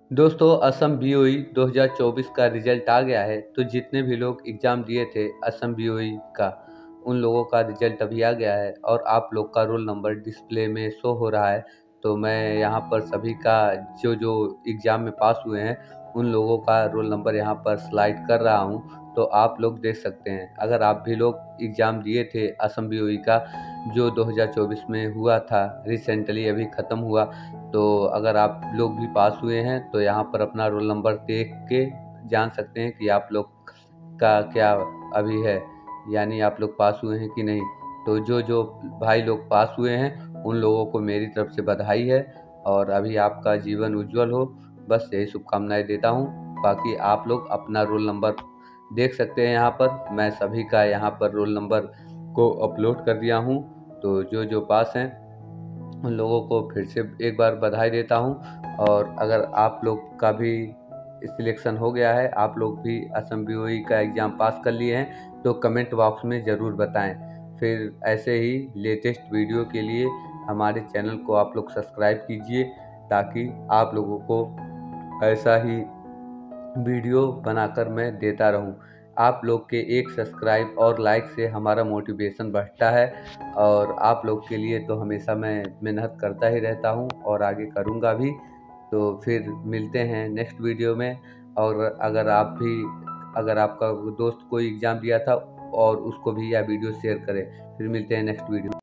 दोस्तों असम बीओई 2024 का रिजल्ट आ गया है। तो जितने भी लोग एग्ज़ाम दिए थे असम बीओई का, उन लोगों का रिजल्ट अभी आ गया है और आप लोग का रोल नंबर डिस्प्ले में शो हो रहा है। तो मैं यहाँ पर सभी का जो जो एग्ज़ाम में पास हुए हैं उन लोगों का रोल नंबर यहाँ पर स्लाइड कर रहा हूँ, तो आप लोग देख सकते हैं। अगर आप भी लोग एग्ज़ाम दिए थे असम बीओई का जो 2024 में हुआ था, रिसेंटली अभी ख़त्म हुआ, तो अगर आप लोग भी पास हुए हैं तो यहाँ पर अपना रोल नंबर देख के जान सकते हैं कि आप लोग का क्या अभी है, यानी आप लोग पास हुए हैं कि नहीं। तो जो जो भाई लोग पास हुए हैं उन लोगों को मेरी तरफ से बधाई है और अभी आपका जीवन उज्जवल हो, बस यही शुभकामनाएं देता हूँ। बाकी आप लोग अपना रोल नंबर देख सकते हैं। यहाँ पर मैं सभी का यहाँ पर रोल नंबर को अपलोड कर दिया हूँ, तो जो जो पास हैं उन लोगों को फिर से एक बार बधाई देता हूँ। और अगर आप लोग का भी सिलेक्शन हो गया है, आप लोग भी असम बीओई का एग्ज़ाम पास कर लिए हैं, तो कमेंट बॉक्स में ज़रूर बताएं। फिर ऐसे ही लेटेस्ट वीडियो के लिए हमारे चैनल को आप लोग सब्सक्राइब कीजिए, ताकि आप लोगों को ऐसा ही वीडियो बनाकर मैं देता रहूं। आप लोग के एक सब्सक्राइब और लाइक से हमारा मोटिवेशन बढ़ता है और आप लोग के लिए तो हमेशा मैं मेहनत करता ही रहता हूं और आगे करूंगा भी। तो फिर मिलते हैं नेक्स्ट वीडियो में। और अगर आपका दोस्त कोई एग्ज़ाम दिया था और उसको भी यह वीडियो शेयर करें। फिर मिलते हैं नेक्स्ट वीडियो।